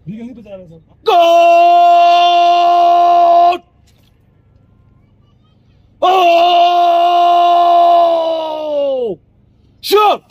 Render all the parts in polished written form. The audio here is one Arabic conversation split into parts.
جول! اوه! شوت!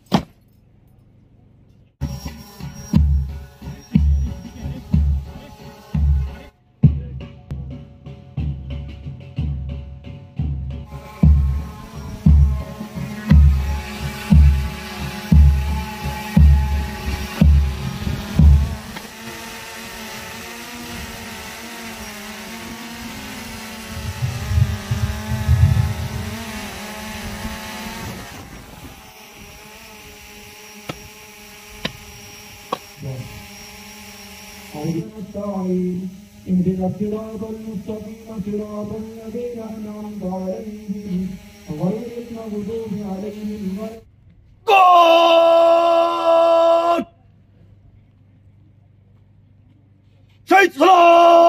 اهدنا الصراط المستقيم صراط الذين أنعمت عليهم غير المغضوب عليهم ولا جول! شيط صلاح!